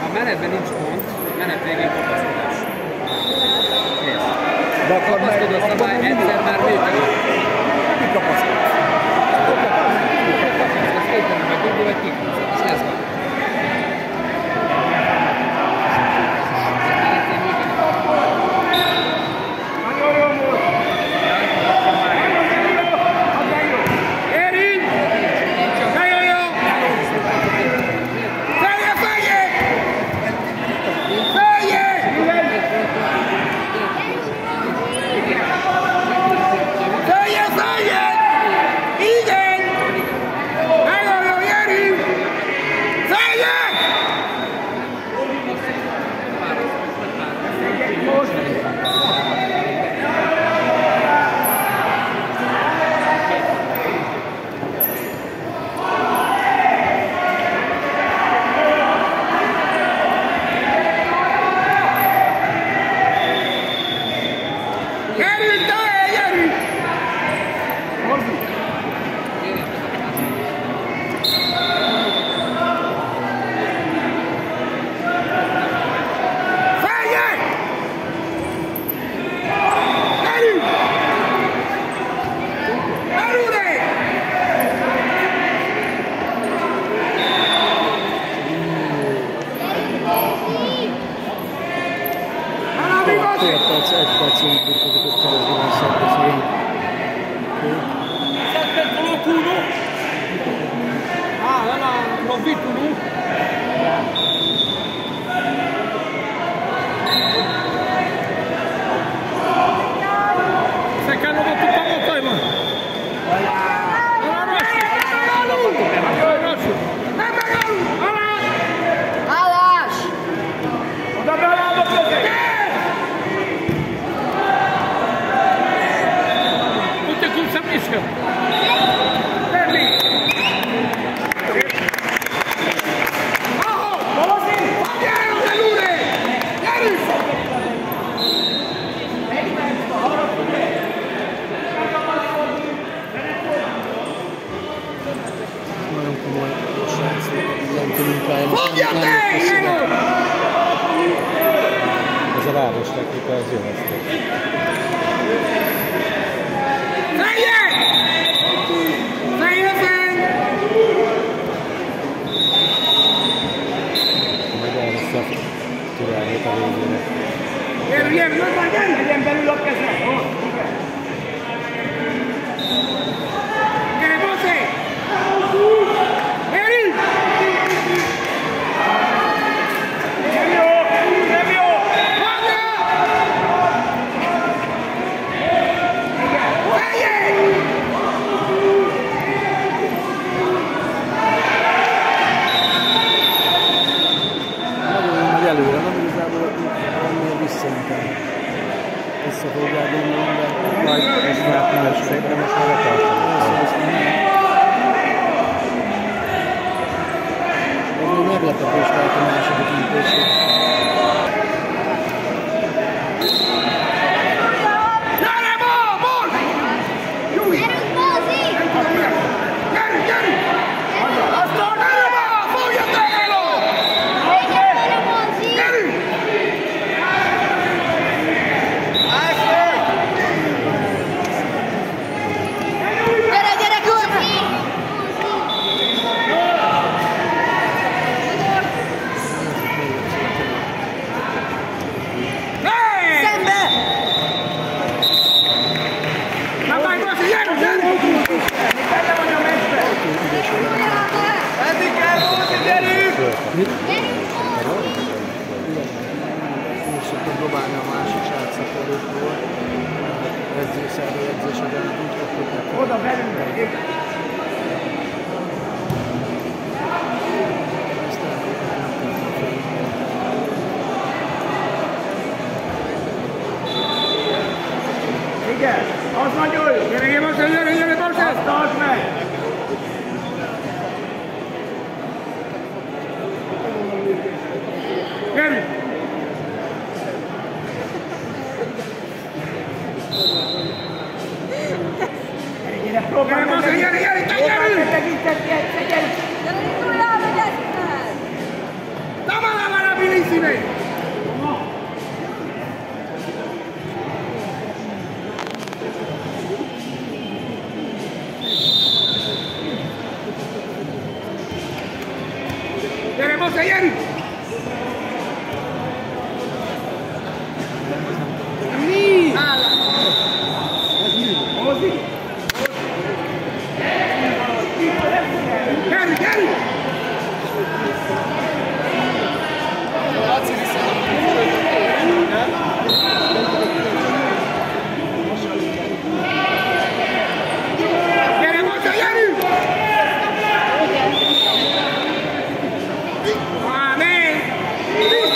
menetben nincs pont, menet végén kapaszkodás. Nézd. De akkor kapaszkodó szabály egyszer már működik. Mi kapaszkodás? Kapaszkodsz éppen meg dugó, vagy kikúszod, és ez van. Ez a lábos technika, ez jó lesz. Majd elveszi a türelmét a végére. Legyen belül a kezem! Előre, nem igazából valamiért visszainkább. Vissza fogják gondolni, de majd most már nem is szép, de most már letartanak. Ez még meglepetés lehet a második intését. Próbálni a másik srácszakorokból. Edzőszerű edzéseden úgy kaptuk. Oda belül! Igen, az nagyon jó! Gyere, azt tartsd meg! Gyere! Próbálj meg! Gyere! Tekintet ki egyszer, gyere! Gyere, indulj el, vagy ezt! Tamara, Vive! ¡Queremos ayer! Amén.